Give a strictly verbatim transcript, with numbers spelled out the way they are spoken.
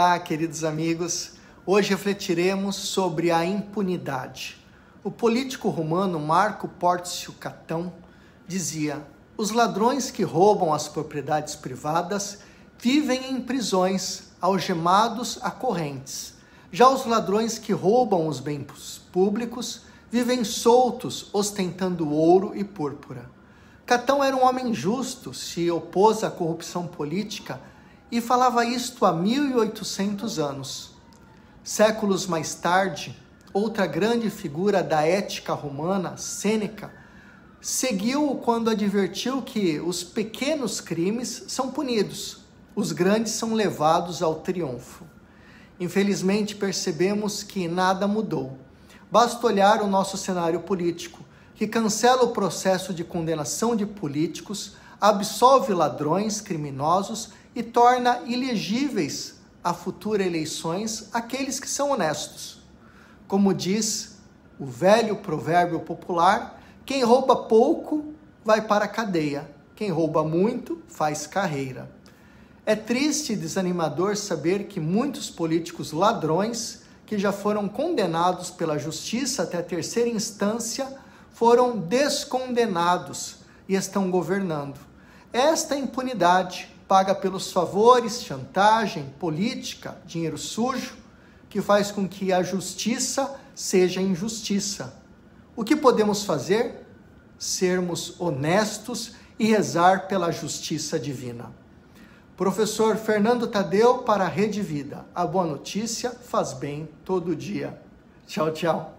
Olá, queridos amigos. Hoje refletiremos sobre a impunidade. O político romano Marco Pórcio Catão dizia: os ladrões que roubam as propriedades privadas vivem em prisões, algemados a correntes. Já os ladrões que roubam os bens públicos vivem soltos, ostentando ouro e púrpura. Catão era um homem justo, se opôs à corrupção política e falava isto há mil e oitocentos anos. Séculos mais tarde, outra grande figura da ética romana, Sêneca, seguiu-o quando advertiu que os pequenos crimes são punidos, os grandes são levados ao triunfo. Infelizmente, percebemos que nada mudou. Basta olhar o nosso cenário político, que cancela o processo de condenação de políticos, absolve ladrões, criminosos e torna ilegíveis a futuras eleições aqueles que são honestos. Como diz o velho provérbio popular, quem rouba pouco vai para a cadeia, quem rouba muito faz carreira. É triste e desanimador saber que muitos políticos ladrões, que já foram condenados pela justiça até a terceira instância, foram descondenados e estão governando. Esta impunidade, paga pelos favores, chantagem, política, dinheiro sujo, que faz com que a justiça seja injustiça. O que podemos fazer? Sermos honestos e rezar pela justiça divina. Professor Fernando Tadeu para a Rede Vida. A boa notícia faz bem todo dia. Tchau, tchau.